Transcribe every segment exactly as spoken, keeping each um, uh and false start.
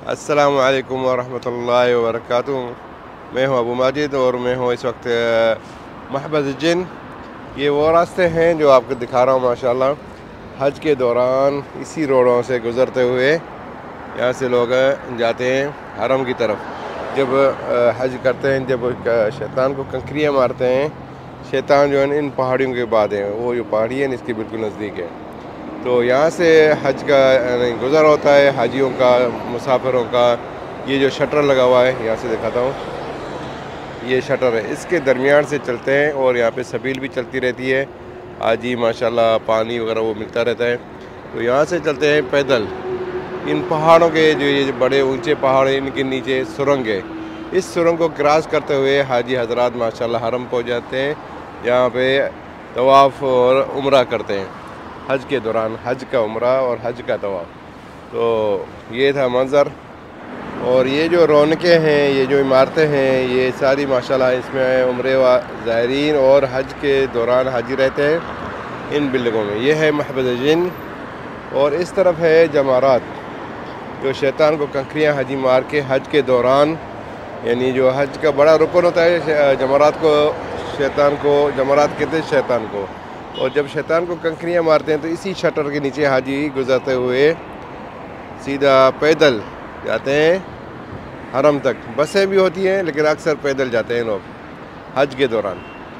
अस्सलामु अलैकुम वरहमतुल्लाहि वबरकातुहू। मैं हूं अबू माजिद और मैं हूं इस वक्त महबत जिन। ये वो रास्ते हैं जो आपको दिखा रहा हूं माशाल्लाह। हज के दौरान इसी रोडों से गुज़रते हुए यहाँ से लोग जाते हैं हरम की तरफ। जब हज करते हैं, जब शैतान को कंकरियाँ मारते हैं, शैतान जो है इन पहाड़ियों के बाद है, वो जो पहाड़ी है इसके बिल्कुल नज़दीक है। तो यहाँ से हज का गुज़र होता है, हाजियों का, मुसाफिरों का। ये जो शटर लगा हुआ है, यहाँ से दिखाता हूँ, ये शटर है, इसके दरमियान से चलते हैं और यहाँ पे सबील भी चलती रहती है। हाजी माशाल्लाह पानी वगैरह वो मिलता रहता है। तो यहाँ से चलते हैं पैदल। इन पहाड़ों के जो ये बड़े ऊंचे पहाड़ हैं, इनके नीचे सुरंग है। इस सुरंग को क्रॉस करते हुए हाजी हजरात माशाल्लाह हरम पहुँच जाते हैं। यहाँ पे तवाफ़ और उम्रा करते हैं हज के दौरान, हज का उम्रा और हज का तवाफ़। तो ये था मंज़र। और ये जो रौनकें हैं, ये जो इमारतें हैं, ये सारी माशाल्लाह इसमें उम्रे व ज़ायरीन और हज के दौरान हाजी रहते हैं इन बिल्डिंगों में। ये है महबत जिन और इस तरफ है जमारात, जो शैतान को कंकरियाँ हाजी मार के हज के दौरान, यानी जो हज का बड़ा रुकन होता है, जमारात को शैतान को जमारात कहते हैं शैतान को। और जब शैतान को कंकरियाँ मारते हैं तो इसी शटर के नीचे हाजी गुजरते हुए सीधा पैदल जाते हैं हरम तक। बसें भी होती हैं लेकिन अक्सर पैदल जाते हैं लोग हज के दौरान।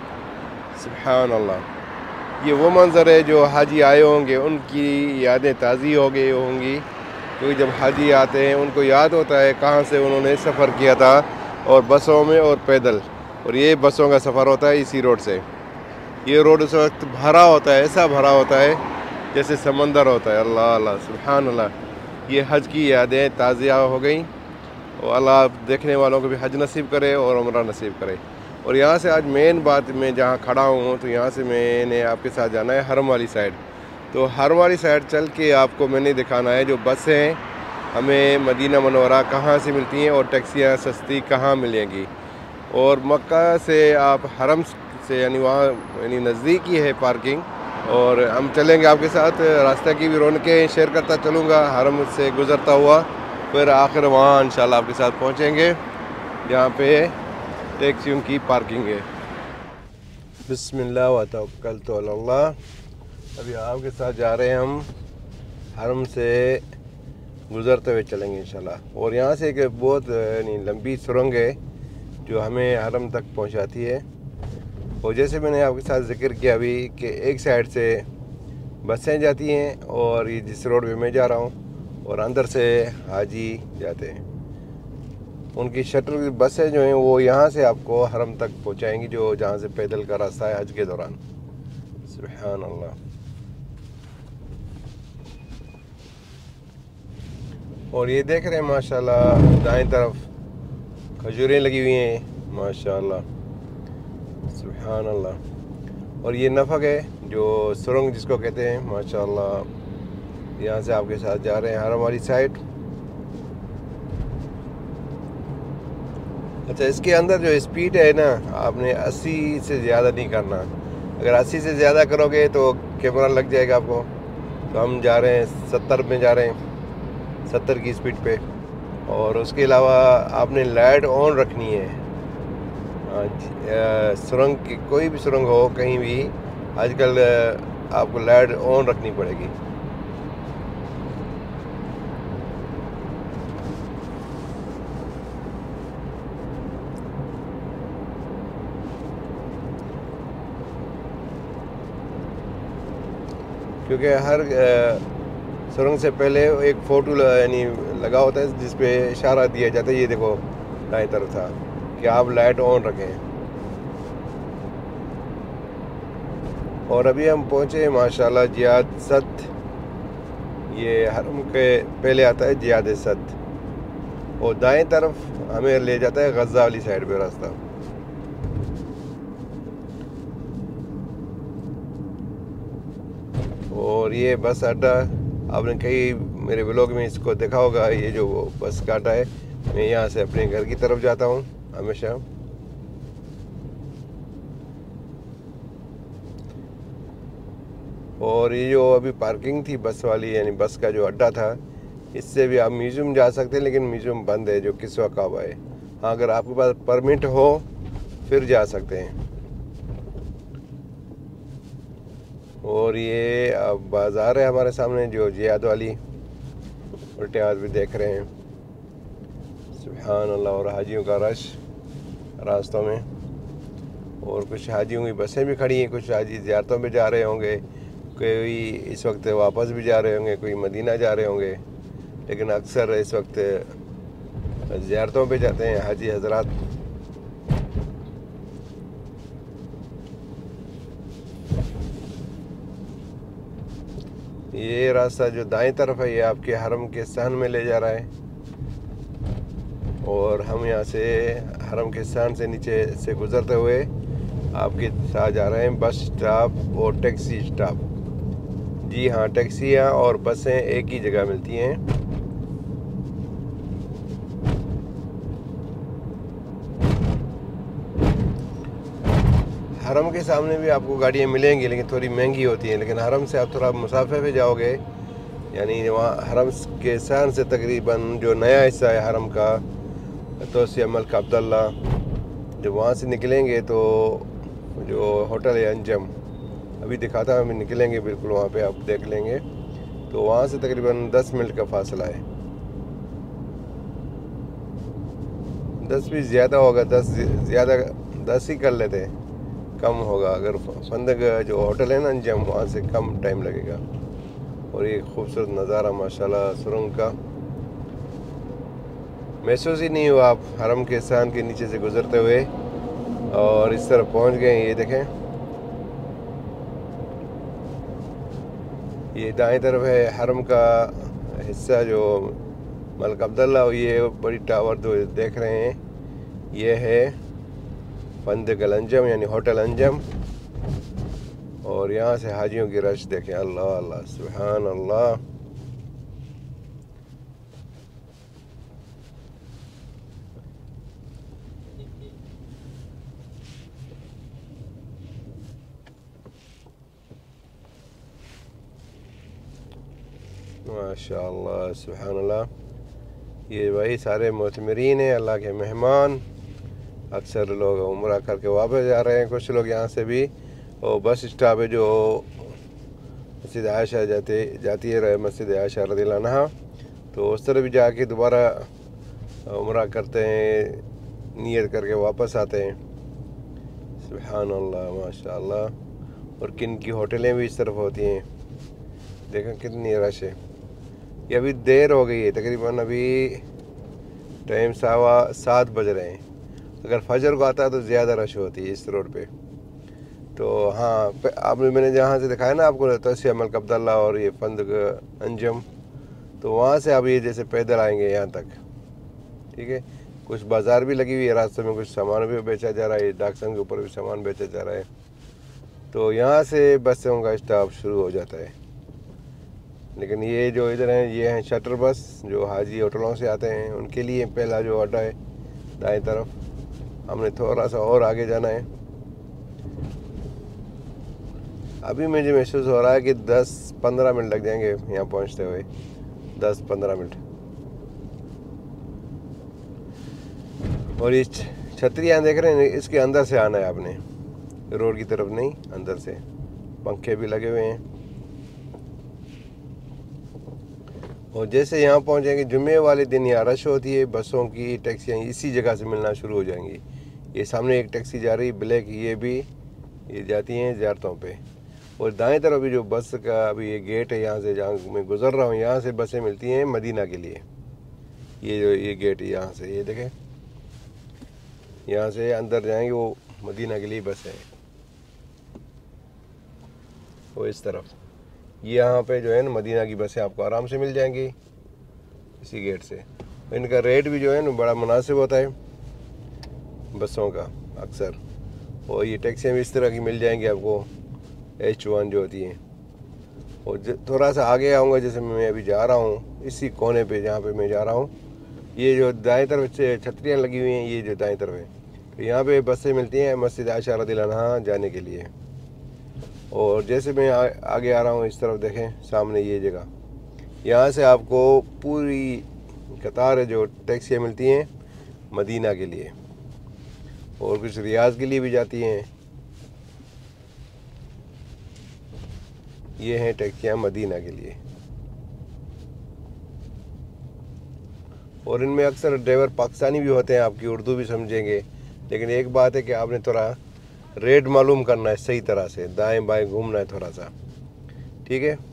सुभान अल्लाह। ये वो मंज़र है जो हाजी आए होंगे उनकी यादें ताज़ी हो गई होंगी, क्योंकि जब हाजी आते हैं उनको याद होता है कहाँ से उन्होंने सफ़र किया था, और बसों में और पैदल। और ये बसों का सफ़र होता है इसी रोड से। ये रोड उस वक्त भरा होता है, ऐसा भरा होता है जैसे समंदर होता है। अल्लाह अल्लाह सुभान अल्लाह। ये हज की यादें ताज़िया हो गई और अल्लाह देखने वालों को भी हज नसीब करे और उम्रा नसीब करे। और यहाँ से आज मेन बात, मैं जहाँ खड़ा हूँ तो यहाँ से मैंने आपके साथ जाना है हरम वाली साइड। तो हरम वाली साइड चल के आपको मैंने दिखाना है जो बसें हमें मदीना मनोरा कहाँ से मिलती हैं और टैक्सियाँ सस्ती कहाँ मिलेंगी। और मक्का से आप हरम से, यानी वहाँ यानी नज़दीक ही है पार्किंग। और हम चलेंगे आपके साथ, रास्ते की भी रौनकें शेयर करता चलूँगा हरम से गुज़रता हुआ। फिर आखिर वहाँ इंशाल्लाह आपके साथ पहुँचेंगे जहाँ पे टैक्सियों की पार्किंग है। बिस्मिल्लाह व तवक्कलतु अलल्लाह। अभी आपके साथ जा रहे हैं हम हरम से गुज़रते हुए चलेंगे इंशाल्लाह। और यहाँ से एक बहुत यानी लंबी सुरंग है जो हमें हरम तक पहुँचाती है। और जैसे मैंने आपके साथ ज़िक्र किया अभी कि एक साइड से बसें जाती हैं और ये जिस रोड पे मैं जा रहा हूँ, और अंदर से हाजी जाते हैं। उनकी शटर बसें जो हैं वो यहाँ से आपको हरम तक पहुँचाएंगी, जो जहाँ से पैदल का रास्ता है हज के दौरान। सुभान अल्लाह। और ये देख रहे हैं माशाल्लाह दाएं तरफ खजूरें लगी हुई हैं माशाल्लाह। सुभान अल्लाह। और ये नफक है जो सुरंग जिसको कहते हैं माशाल्लाह। यहाँ से आपके साथ जा रहे हैं हरम वाली साइड। अच्छा, इसके अंदर जो स्पीड है ना, आपने अस्सी से ज़्यादा नहीं करना। अगर अस्सी से ज़्यादा करोगे तो कैमरा लग जाएगा आपको। तो हम जा रहे हैं सत्तर में जा रहे हैं, सत्तर की स्पीड पे। और उसके अलावा आपने लाइट ऑन रखनी है। सुरंग की कोई भी सुरंग हो कहीं भी, आजकल आपको लाइट ऑन रखनी पड़ेगी। क्योंकि हर सुरंग से पहले एक फ़ोटो यानी लगा होता है जिस पे इशारा दिया जाता है। ये देखो दाएं तरफ था कि आप लाइट ऑन रखें। और अभी हम पहुँचे माशाल्लाह जियाद सत। ये हरम के पहले आता है जियाद सत, और दाएं तरफ हमें ले जाता है गज़ा वाली साइड पे रास्ता। और ये बस अड्डा, आपने कई मेरे व्लॉग में इसको देखा होगा। ये जो बस का अड्डा है, मैं यहाँ से अपने घर की तरफ जाता हूँ हमेशा। और ये जो अभी पार्किंग थी बस वाली, यानी बस का जो अड्डा था, इससे भी आप म्यूज़ियम जा सकते हैं, लेकिन म्यूज़ियम बंद है जो किस्वा काबा है। हाँ, अगर आपके पास परमिट हो फिर जा सकते हैं। और ये अब बाज़ार है हमारे सामने जो जियाद वाली, उल्टे हाथ भी देख रहे हैं। सुभान अल्लाह। और हाजियों का रश रास्तों में, और कुछ हाजियों की बसें भी खड़ी हैं। कुछ हाजी ज़ियारतों पे जा रहे होंगे, कोई इस वक्त वापस भी जा रहे होंगे, कोई मदीना जा रहे होंगे, लेकिन अक्सर इस वक्त ज़ियारतों पे जाते हैं हाजी हजरात। ये रास्ता जो दाएं तरफ है ये आपके हरम के सहन में ले जा रहा है, और हम यहाँ से हरम के सहन से नीचे से गुजरते हुए आपके साथ जा रहे हैं बस स्टॉप और टैक्सी स्टॉप। जी हाँ, टैक्सियाँ और बसें एक ही जगह मिलती हैं। हरम के सामने भी आपको गाड़ियाँ मिलेंगी, लेकिन थोड़ी महंगी होती हैं। लेकिन हरम से आप थोड़ा मुसाफे पे जाओगे, यानी वहाँ हरम के सहन से तकरीबन जो नया हिस्सा है हरम का, तोसिया मलिक अब्दुल्ला, जब वहाँ से निकलेंगे तो जो होटल है अंजम, अभी दिखाता हूँ, अभी निकलेंगे बिल्कुल वहाँ पे आप देख लेंगे, तो वहाँ से तकरीबन दस मिनट का फासला है। दस भी ज़्यादा होगा, दस ज़्यादा दस ही कर लेते, कम होगा। अगर फंदक जो होटल है ना अंजम, वहाँ से कम टाइम लगेगा। और ये खूबसूरत नज़ारा माशाल्लाह सुरंग का महसूस ही नहीं हुआ आप हरम के सहन के नीचे से गुजरते हुए, और इस तरफ पहुँच गए। ये देखें, ये दाएं तरफ है हरम का हिस्सा जो मलिक अब्दुल्ला। ये बड़ी टावर जो देख रहे हैं, ये है फंदक अल अंजम यानी होटल अंजम। और यहाँ से हाजियों की रश देखें, अल्लाह अल्लाह सुभान अल्लाह। माशाअल्लाह सुभानअल्लाह। ये भाई सारे मोतमरीन हैं, अल्लाह के मेहमान। अक्सर लोग उम्रा करके वापस जा रहे हैं, कुछ लोग यहाँ से भी। और बस स्टॉप है जो मस्जिद आयशा जाते जाती है, मस्जिद आयशा रज़ियल्लाहु अन्हा, तो उस तरह भी जाके दोबारा उम्रा करते हैं, नियत करके वापस आते हैं। सुभान अल्लाह माशाअल्लाह। और किन की होटलें भी इस तरफ होती हैं, देखें कितनी रश है। ये अभी देर हो गई है, तकरीबन अभी टाइम सवा सात बज रहे हैं। अगर फजर को आता है तो ज़्यादा रश होती है इस रोड पे। तो हाँ, आपने मैंने जहाँ से दिखाया ना आपको तोसिया मलिक अब्दुल्ला और ये फंदक अंजम, तो वहाँ से आप ये जैसे पैदल आएंगे यहाँ तक, ठीक है। कुछ बाज़ार भी लगी हुई है रास्ते में, कुछ सामान भी बेचा जा रहा है, डाक संघ के ऊपर भी सामान बेचा जा रहा है। तो यहाँ से बसों का स्टॉप शुरू हो जाता है। लेकिन ये जो इधर हैं ये हैं शटर बस, जो हाजी होटलों से आते हैं उनके लिए पहला जो अड्डा है दाएं तरफ। हमने थोड़ा सा और आगे जाना है। अभी मुझे महसूस हो रहा है कि दस पंद्रह मिनट लग जाएंगे यहाँ पहुँचते हुए, दस पंद्रह मिनट। और ये छतरियाँ देख रहे हैं, इसके अंदर से आना है आपने, रोड की तरफ नहीं, अंदर से। पंखे भी लगे हुए हैं। और जैसे यहाँ पहुँचेंगे, जुम्मे वाले दिन यहाँ रश होती है, बसों की टैक्सियाँ इसी जगह से मिलना शुरू हो जाएंगी। ये सामने एक टैक्सी जा रही ब्लैक, ये भी ये जाती हैं ज़ियारतों पे। और दाएं तरफ भी जो बस का अभी ये गेट है, यहाँ से जहाँ मैं गुज़र रहा हूँ, यहाँ से बसें मिलती हैं मदीना के लिए। ये जो ये गेट है यहाँ से, ये देखें, यहाँ से अंदर जाएंगे वो मदीना के लिए बसें हैं। वो इस तरफ यहाँ पे जो है ना मदीना की बसें आपको आराम से मिल जाएंगी इसी गेट से। इनका रेट भी जो है ना बड़ा मुनासिब होता है बसों का अक्सर। और ये टैक्सियाँ भी इस तरह की मिल जाएंगी आपको, एच वन जो होती हैं। और थोड़ा सा आगे आऊँगा, जैसे मैं अभी जा रहा हूँ इसी कोने पे जहाँ पे मैं जा रहा हूँ, ये जो दाएं तरफ से छतरियाँ लगी हुई हैं, ये जो दाएं तरफ है, तो यहाँ पे बसें मिलती हैं मस्जिद आयशा रज़ियल्लाहु अन्हा जाने के लिए। और जैसे मैं आ, आगे आ रहा हूँ इस तरफ देखें सामने ये जगह, यहाँ से आपको पूरी कतार जो टैक्सियाँ मिलती हैं मदीना के लिए, और कुछ रियाज के लिए भी जाती हैं। ये हैं टैक्सियाँ मदीना के लिए, और इनमें अक्सर ड्राइवर पाकिस्तानी भी होते हैं, आपकी उर्दू भी समझेंगे। लेकिन एक बात है कि आपने थोड़ा रेट मालूम करना है सही तरह से, दाएं बाएं घूमना है थोड़ा सा, ठीक है।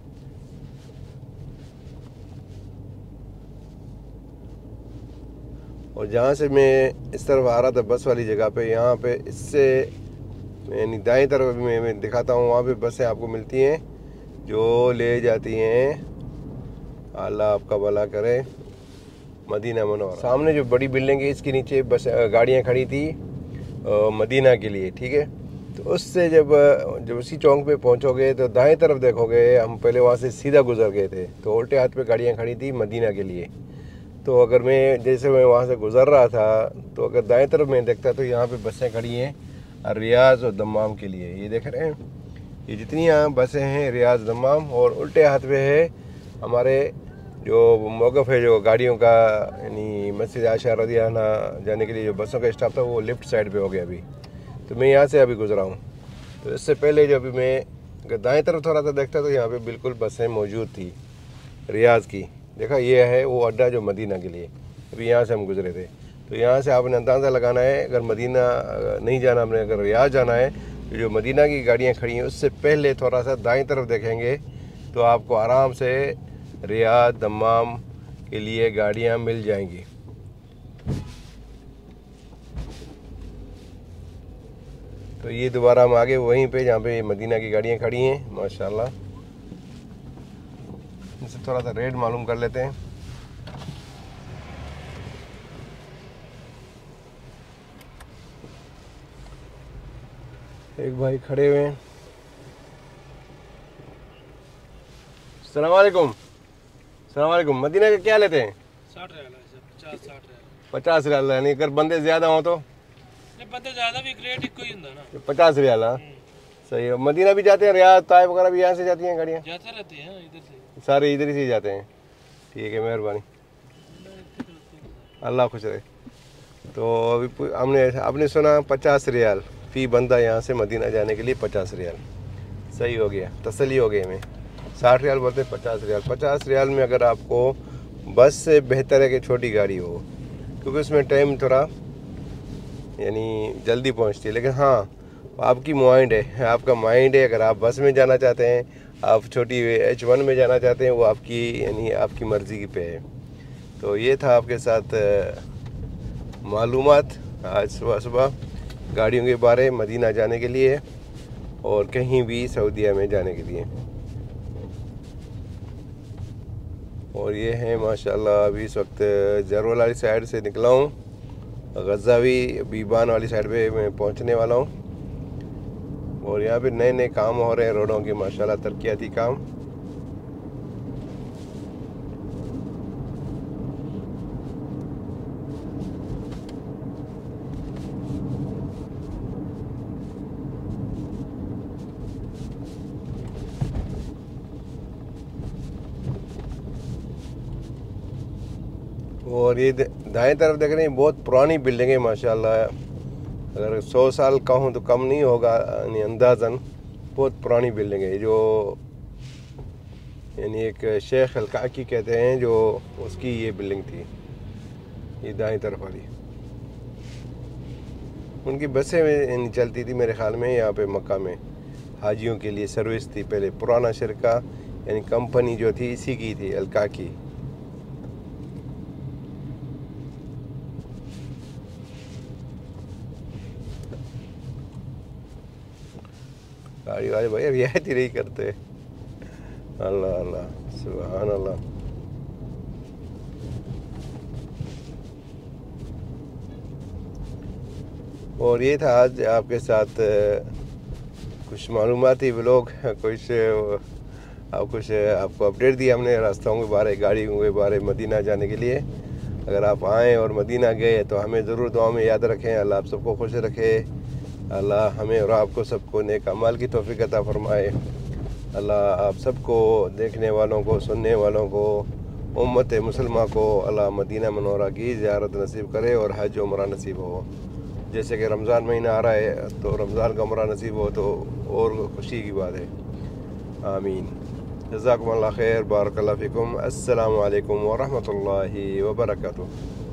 और जहाँ से मैं इस तरफ आ रहा था बस वाली जगह पे, यहाँ पे इससे यानी दाएं तरफ में मैं दिखाता हूँ, वहाँ पे बसें आपको मिलती हैं जो ले जाती हैं, अल्लाह आपका भला करे, मदीना मनोरा। सामने जो बड़ी बिल्डिंग है इसके नीचे बस गाड़ियाँ खड़ी थी मदीना के लिए, ठीक है। तो उससे जब जब उसी चौक पे पहुंचोगे तो दाएं तरफ देखोगे, हम पहले वहाँ से सीधा गुजर गए थे, तो उल्टे हाथ पे गाड़ियाँ खड़ी थी मदीना के लिए। तो अगर मैं जैसे मैं वहाँ से गुजर रहा था तो अगर दाएं तरफ मैं देखता तो यहाँ पे बसें खड़ी हैं रियाज और दम्माम के लिए। ये देख रहे हैं, ये जितनी यहाँ बसें हैं रियाज दम्माम, और उल्टे हाथ पे है हमारे जो मौक़िफ़ है जो गाड़ियों का, यानी मस्जिद आयशा रज़ियल्लाहु अन्हा जाने के लिए जो बसों का स्टॉप था वो लेफ़्ट साइड पे हो गया अभी। तो मैं यहाँ से अभी गुजरा हूँ। तो इससे पहले जब मैं अगर दाएं तरफ थोड़ा सा देखता तो यहाँ पे बिल्कुल बसें मौजूद थी रियाज की। देखा, ये है वो अड्डा जो मदीना के लिए, अभी यहाँ से हम गुजरे थे। तो यहाँ से आपने अंदाज़ा लगाना है, अगर मदीना नहीं जाना हमने, अगर रियाज जाना है तो जो मदीना की गाड़ियाँ खड़ी हैं उससे पहले थोड़ा सा दाएँ तरफ देखेंगे तो आपको आराम से रियाद दम्माम के लिए गाड़ियाँ मिल जाएंगी। तो ये दोबारा हम आगे वहीं पे जहाँ पे मदीना की गाड़ियाँ खड़ी हैं माशाल्लाह। इनसे थोड़ा सा रेट मालूम कर लेते हैं। एक भाई खड़े हुए हैं। अस्सलाम वालेकुम। अस्सलाम वालेकुम। मदीना के क्या लेते हैं? साठ रियाल है, पचास साठ रियाल। पचास रियाल, यानी अगर बंदे ज़्यादा हो तो बंदे ज़्यादा भी रेट एक ही होता ना, पचास रियाल। हाँ सही है। मदीना भी जाते हैं, रियाद ताइफ वगैरह भी यहाँ से जाती हैं गाड़ियाँ? जाते रहते हैं इधर से, सारे इधर से ही जाते हैं। ठीक है, मेहरबानी, अल्लाह खुश रहे। तो अभी हमने आपने सुना पचास रियाल फ़ी बंदा यहाँ से मदीना जाने के लिए, पचास रियाल सही हो गया, तसल्ली हो गई हमें। साठ रियाल बोलते हैं, पचास रियाल। पचास रियाल में अगर आपको बस से बेहतर है कि छोटी गाड़ी हो, क्योंकि उसमें टाइम थोड़ा यानी जल्दी पहुँचती है। लेकिन हाँ, आपकी माइंड है, आपका माइंड है। अगर आप बस में जाना चाहते हैं, आप छोटी एच वन में जाना चाहते हैं, वो आपकी यानी आपकी मर्ज़ी पे है। तो ये था आपके साथ मालूमात आज सुबह सुबह गाड़ियों के बारे मदीना जाने के लिए और कहीं भी सऊदीया में जाने के लिए। और ये है माशाल्लाह, अभी इस वक्त जरवल वाली साइड से निकला हूँ, गज़ावी बीबान वाली साइड पे मैं पहुँचने वाला हूँ। और यहाँ पे नए नए काम हो रहे हैं रोडों के, माशाल्लाह तरक्याती काम। और ये दाएं तरफ देख रहे हैं, बहुत पुरानी बिल्डिंग है माशाल्लाह। अगर सौ साल का हूँ तो कम नहीं होगा, यानी अंदाज़न बहुत पुरानी बिल्डिंग है, जो यानी एक शेख अलकाकी कहते हैं जो उसकी ये बिल्डिंग थी, ये दाएं तरफ वाली। उनकी बसें यानी चलती थी मेरे ख्याल में यहाँ पे मक्का में, हाजियों के लिए सर्विस थी पहले। पुराना शिरका यानी कंपनी जो थी इसी की थी, अलकाकी। गाड़ी वाले भाई रियायत ही नहीं करते। अल्लाह अल्लाह सुभान अल्लाह। और ये था आज आपके साथ कुछ मालूमाती व्लॉग, कुछ आप कुछ आपको अपडेट दिया हमने रास्तों के बारे, गाड़ियों के बारे मदीना जाने के लिए। अगर आप आएँ और मदीना गए तो हमें ज़रूर दुआ में याद रखें। अल्लाह आप सबको खुश रखे, अल्लाह हमें और आपको सबको नेक अमाल की तौफीक अता फरमाए। अल्लाह आप सबको, देखने वालों को, सुनने वालों को, उम्मत मुसलमान को अल्लाह मदीना मनौरा की ज़ियारत नसीब करे और हज उम्रा नसीब हो। जैसे कि रमज़ान महीना आ रहा है तो रमज़ान का उम्रा नसीब हो तो और खुशी की बात है। आमीन। जज़ाकुमुल्लाह खैर, बारकल्लाहु फ़ीकुम। अस्सलामु अलैकुम व रहमतुल्लाहि व बरकातुहू।